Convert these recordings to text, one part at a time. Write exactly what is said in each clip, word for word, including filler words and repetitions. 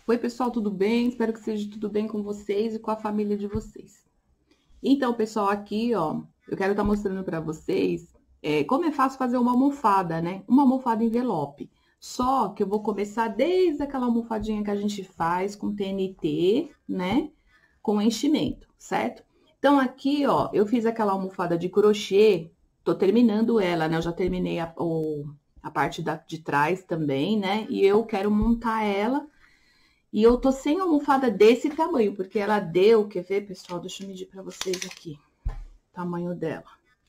Oi, pessoal, tudo bem? Espero que seja tudo bem com vocês e com a família de vocês. Então, pessoal, aqui, ó, eu quero estar mostrando para vocês é, como é fácil fazer uma almofada, né? Uma almofada envelope. Só que eu vou começar desde aquela almofadinha que a gente faz com T N T, né? Com enchimento, certo? Então, aqui, ó, eu fiz aquela almofada de crochê, tô terminando ela, né? Eu já terminei a, o, a parte da, de trás também, né? E eu quero montar ela. E eu tô sem almofada desse tamanho, porque ela deu, quer ver, pessoal? Deixa eu medir pra vocês aqui, o tamanho dela.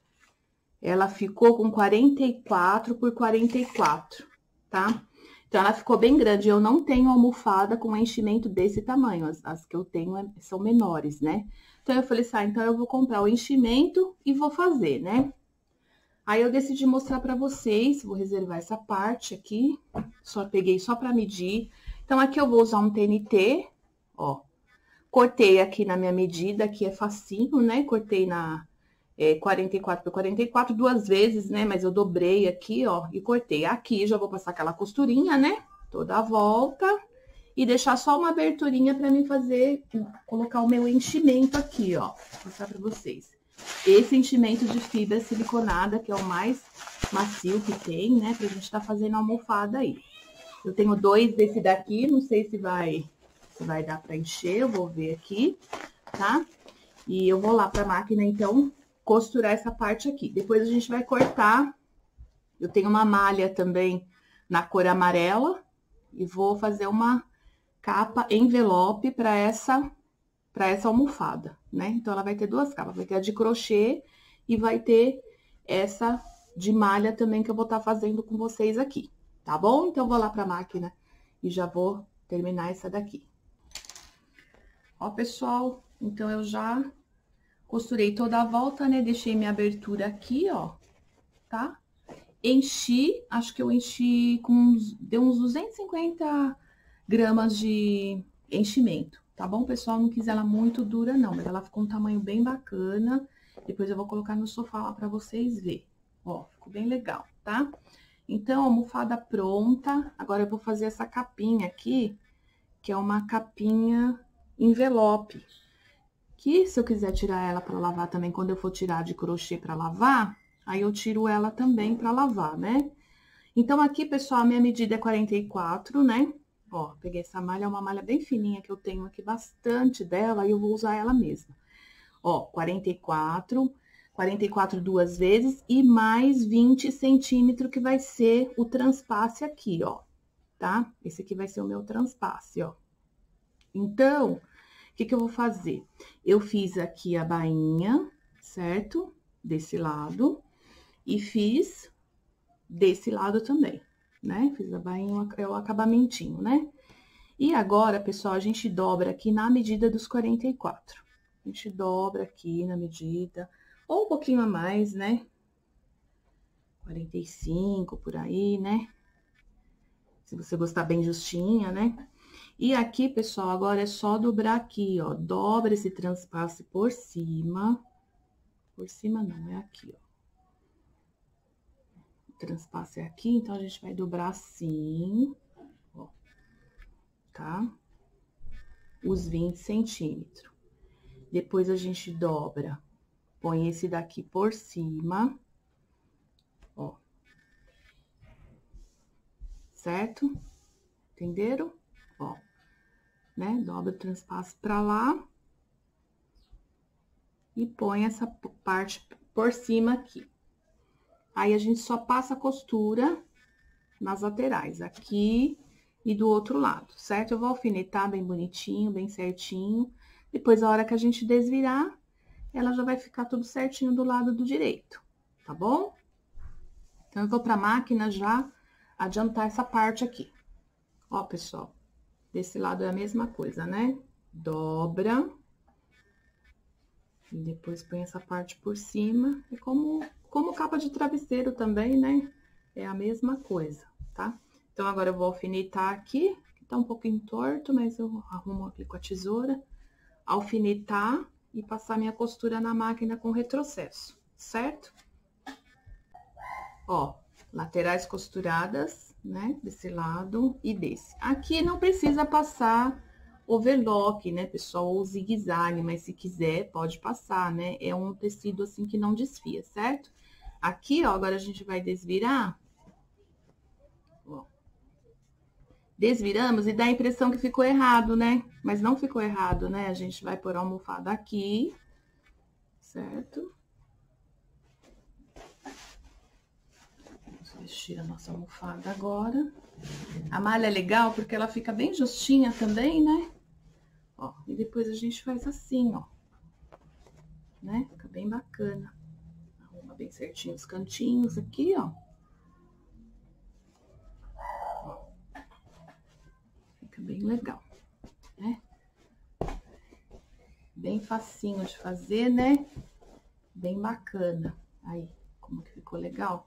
Ela ficou com quarenta e quatro por quarenta e quatro, tá? Então, ela ficou bem grande. Eu não tenho almofada com enchimento desse tamanho. As, as que eu tenho é, são menores, né? Então, eu falei assim, ah, então eu vou comprar o enchimento e vou fazer, né? Aí, eu decidi mostrar pra vocês, vou reservar essa parte aqui. Só peguei só pra medir. Então, aqui eu vou usar um T N T, ó. Cortei aqui na minha medida, aqui é facinho, né? Cortei na é, quarenta e quatro por quarenta e quatro, duas vezes, né? Mas eu dobrei aqui, ó, e cortei. Aqui já vou passar aquela costurinha, né? Toda a volta. E deixar só uma aberturinha pra mim fazer, colocar o meu enchimento aqui, ó. Vou mostrar pra vocês. Esse enchimento de fibra siliconada, que é o mais macio que tem, né? Pra gente tá fazendo a almofada aí. Eu tenho dois desse daqui, não sei se vai, se vai dar pra encher, eu vou ver aqui, tá? E eu vou lá pra máquina, então, costurar essa parte aqui. Depois a gente vai cortar. Eu tenho uma malha também na cor amarela e vou fazer uma capa envelope pra essa, pra essa almofada, né? Então, ela vai ter duas capas, vai ter a de crochê e vai ter essa de malha também que eu vou estar fazendo com vocês aqui. Tá bom? Então, eu vou lá pra máquina e já vou terminar essa daqui. Ó, pessoal, então eu já costurei toda a volta, né? Deixei minha abertura aqui, ó, tá? Enchi, acho que eu enchi com uns, deu uns duzentos e cinquenta gramas de enchimento, tá bom, pessoal? Não quis ela muito dura, não, mas ela ficou um tamanho bem bacana. Depois eu vou colocar no sofá lá pra vocês verem. Ó, ficou bem legal, tá? Então, almofada pronta. Agora, eu vou fazer essa capinha aqui, que é uma capinha envelope. Que, se eu quiser tirar ela pra lavar também, quando eu for tirar de crochê pra lavar, aí eu tiro ela também pra lavar, né? Então, aqui, pessoal, a minha medida é quarenta e quatro, né? Ó, peguei essa malha, é uma malha bem fininha que eu tenho aqui, bastante dela, e eu vou usar ela mesma. Ó, quarenta e quatro... quarenta e quatro duas vezes e mais vinte centímetros, que vai ser o transpasse aqui, ó, tá? Esse aqui vai ser o meu transpasse, ó. Então, o que que eu vou fazer? Eu fiz aqui a bainha, certo? Desse lado. E fiz desse lado também, né? Fiz a bainha, é o acabamentinho, né? E agora, pessoal, a gente dobra aqui na medida dos quarenta e quatro. A gente dobra aqui na medida... ou um pouquinho a mais, né? quarenta e cinco, por aí, né? Se você gostar bem justinha, né? E aqui, pessoal, agora é só dobrar aqui, ó. Dobra esse transpasse por cima. Por cima não, é aqui, ó. O transpasse é aqui, então a gente vai dobrar assim, ó. Tá? Os vinte centímetros. Depois a gente dobra... põe esse daqui por cima, ó. Certo? Entenderam? Ó, né? Dobra o transpasse pra lá. E põe essa parte por cima aqui. Aí, a gente só passa a costura nas laterais, aqui e do outro lado, certo? Eu vou alfinetar bem bonitinho, bem certinho. Depois, a hora que a gente desvirar, ela já vai ficar tudo certinho do lado do direito, tá bom? Então, eu vou pra máquina já adiantar essa parte aqui. Ó, pessoal, desse lado é a mesma coisa, né? Dobra. E depois põe essa parte por cima. É como, como capa de travesseiro também, né? É a mesma coisa, tá? Então, agora eu vou alfinetar aqui, que tá um pouquinho torto, mas eu arrumo aqui com a tesoura. Alfinetar e passar minha costura na máquina com retrocesso, certo? Ó, laterais costuradas, né? Desse lado e desse. Aqui não precisa passar overlock, né, pessoal, ou zigue-zague, mas se quiser, pode passar, né? É um tecido assim que não desfia, certo? Aqui, ó, agora a gente vai desvirar. Ó. Desviramos e dá a impressão que ficou errado, né? Mas não ficou errado, né? A gente vai pôr a almofada aqui, certo? Vamos vestir a nossa almofada agora. A malha é legal porque ela fica bem justinha também, né? Ó, e depois a gente faz assim, ó. Né? Fica bem bacana. Arruma bem certinho os cantinhos aqui, ó. Ó. Fica bem legal, né? Bem facinho de fazer, né? Bem bacana. Aí, como que ficou legal?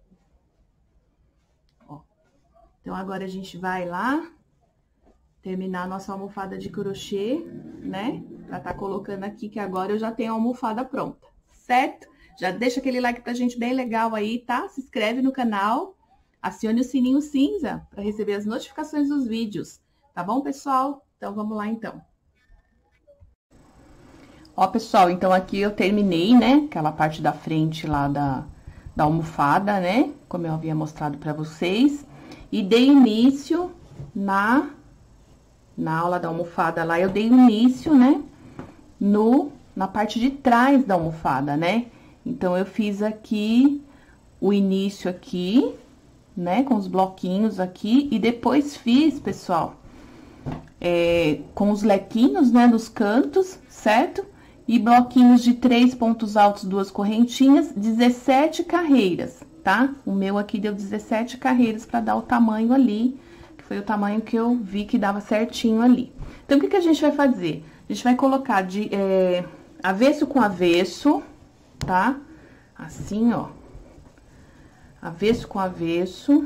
Ó. Então, agora a gente vai lá terminar a nossa almofada de crochê, né? Pra tá colocando aqui, que agora eu já tenho a almofada pronta, certo? Já deixa aquele like pra gente bem legal aí, tá? Se inscreve no canal, acione o sininho cinza para receber as notificações dos vídeos, tá bom, pessoal? Então, vamos lá, então. Ó, pessoal, então aqui eu terminei, né? Aquela parte da frente lá da, da almofada, né? Como eu havia mostrado pra vocês. E dei início na... Na aula da almofada lá, eu dei início, né, no, na parte de trás da almofada, né? Então, eu fiz aqui o início aqui, né, com os bloquinhos aqui, e depois fiz, pessoal, é, com os lequinhos, né, nos cantos, certo? E bloquinhos de três pontos altos, duas correntinhas, dezessete carreiras, tá? O meu aqui deu dezessete carreiras para dar o tamanho ali, foi o tamanho que eu vi que dava certinho ali. Então, o que que a gente vai fazer? A gente vai colocar de é, avesso com avesso, tá? Assim, ó. Avesso com avesso.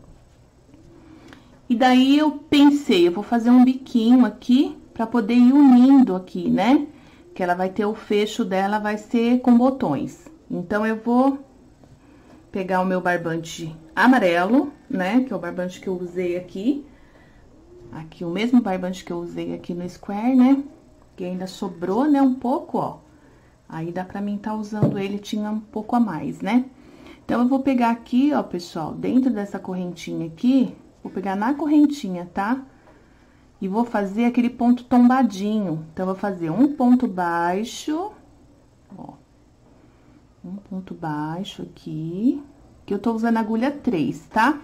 E daí, eu pensei, eu vou fazer um biquinho aqui, pra poder ir unindo aqui, né? Que ela vai ter o fecho dela, vai ser com botões. Então, eu vou pegar o meu barbante amarelo, né? Que é o barbante que eu usei aqui. Aqui, o mesmo barbante que eu usei aqui no square, né? Que ainda sobrou, né? Um pouco, ó. Aí, dá pra mim tá usando ele, tinha um pouco a mais, né? Então, eu vou pegar aqui, ó, pessoal, dentro dessa correntinha aqui, vou pegar na correntinha, tá? E vou fazer aquele ponto tombadinho. Então, eu vou fazer um ponto baixo, ó. Um ponto baixo aqui, que eu tô usando a agulha três, tá?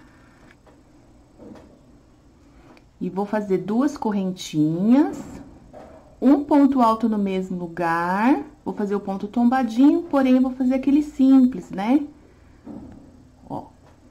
E vou fazer duas correntinhas, um ponto alto no mesmo lugar, vou fazer o ponto tombadinho, porém, eu vou fazer aquele simples, né? Ó.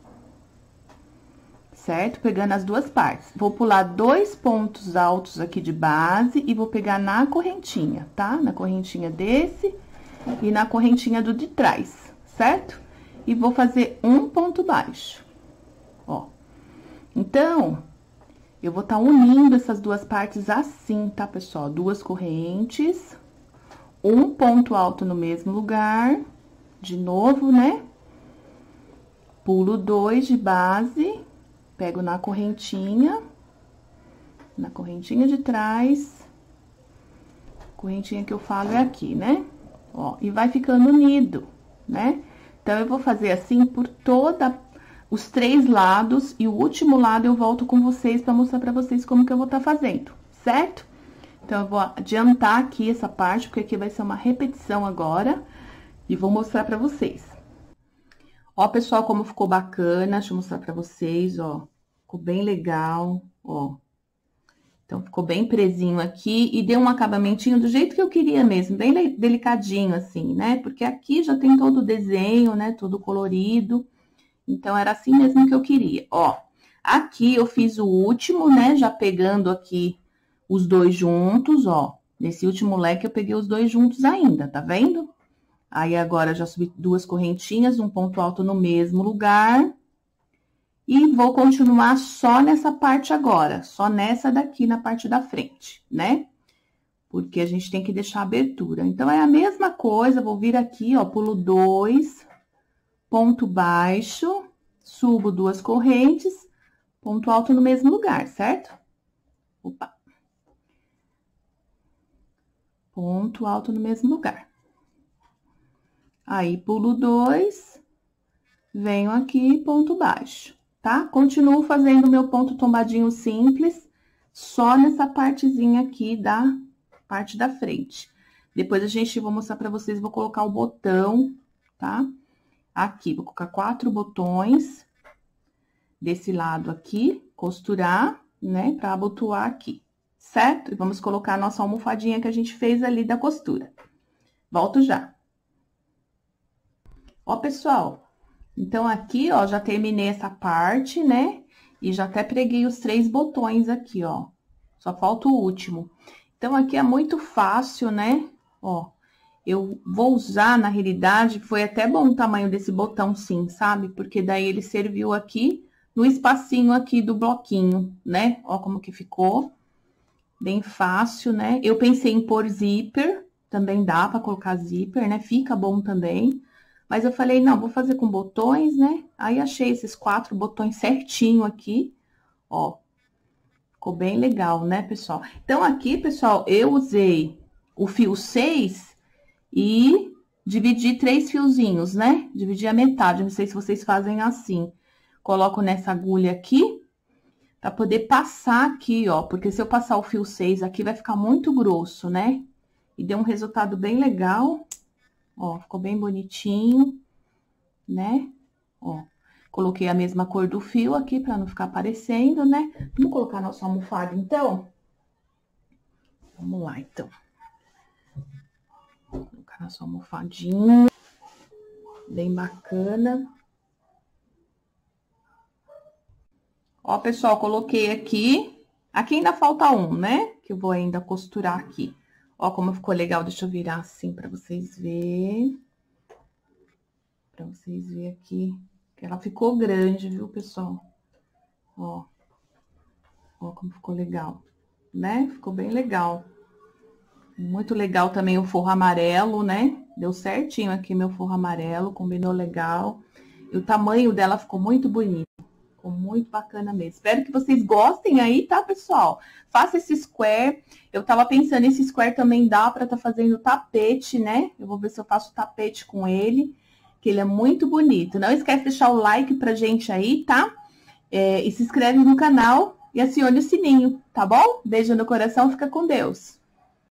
Certo? Pegando as duas partes. Vou pular dois pontos altos aqui de base e vou pegar na correntinha, tá? Na correntinha desse e na correntinha do de trás, certo? E vou fazer um ponto baixo, ó. Então, eu vou tá unindo essas duas partes assim, tá, pessoal? Duas correntes, um ponto alto no mesmo lugar, de novo, né? Pulo dois de base, pego na correntinha, na correntinha de trás, correntinha que eu falo é aqui, né? Ó, e vai ficando unido, né? Então, eu vou fazer assim por toda os três lados e o último lado eu volto com vocês para mostrar para vocês como que eu vou estar fazendo, certo? Então, eu vou adiantar aqui essa parte, porque aqui vai ser uma repetição agora e vou mostrar para vocês. Ó, pessoal, como ficou bacana, deixa eu mostrar para vocês, ó, ficou bem legal, ó. Então, ficou bem presinho aqui e deu um acabamentinho do jeito que eu queria mesmo, bem delicadinho assim, né? Porque aqui já tem todo o desenho, né? Todo colorido. Então, era assim mesmo que eu queria. Ó, aqui eu fiz o último, né? Já pegando aqui os dois juntos, ó. Nesse último leque eu peguei os dois juntos ainda, tá vendo? Aí, agora, já subi duas correntinhas, um ponto alto no mesmo lugar. E vou continuar só nessa parte agora, só nessa daqui, na parte da frente, né? Porque a gente tem que deixar a abertura. Então, é a mesma coisa, vou vir aqui, ó, pulo dois, ponto baixo, subo duas correntes, Ponto alto no mesmo lugar, certo? Opa. Ponto alto no mesmo lugar. Aí, pulo dois, venho aqui, ponto baixo, tá? Continuo fazendo meu ponto tombadinho simples, só nessa partezinha aqui da parte da frente. Depois a gente, vou mostrar pra vocês, vou colocar o botão, tá? Aqui, vou colocar quatro botões desse lado aqui, costurar, né, pra abotoar aqui, certo? E vamos colocar a nossa almofadinha que a gente fez ali da costura. Volto já. Ó, pessoal, então aqui, ó, já terminei essa parte, né? E já até preguei os três botões aqui, ó. Só falta o último. Então, aqui é muito fácil, né? Ó, eu vou usar, na realidade, foi até bom o tamanho desse botão, sim, sabe? Porque daí ele serviu aqui no espacinho aqui do bloquinho, né? Ó como que ficou. Bem fácil, né? Eu pensei em pôr zíper, também dá pra colocar zíper, né? Fica bom também. Mas eu falei, não, vou fazer com botões, né? Aí, achei esses quatro botões certinho aqui, ó. Ficou bem legal, né, pessoal? Então, aqui, pessoal, eu usei o fio seis e dividi três fiozinhos, né? Dividi a metade, não sei se vocês fazem assim. Coloco nessa agulha aqui, pra poder passar aqui, ó. Porque se eu passar o fio seis aqui, vai ficar muito grosso, né? E deu um resultado bem legal. Ó, ficou bem bonitinho, né? Ó, coloquei a mesma cor do fio aqui pra não ficar aparecendo, né? Vamos colocar nossa almofada, então? Vamos lá, então. Vou colocar nossa almofadinha. Bem bacana. Ó, pessoal, coloquei aqui. Aqui ainda falta um, né? Que eu vou ainda costurar aqui. Ó, como ficou legal. Deixa eu virar assim pra vocês verem. Pra vocês verem aqui. Que ela ficou grande, viu, pessoal? Ó. Ó como ficou legal, né? Ficou bem legal. Muito legal também o forro amarelo, né? Deu certinho aqui meu forro amarelo, combinou legal. E o tamanho dela ficou muito bonito. Ficou muito bacana mesmo. Espero que vocês gostem aí, tá, pessoal? Faça esse square. Eu tava pensando, esse square também dá pra tá fazendo tapete, né? Eu vou ver se eu faço tapete com ele, que ele é muito bonito. Não esquece de deixar o like pra gente aí, tá? É, e se inscreve no canal e acione o sininho, tá bom? Beijo no coração, fica com Deus.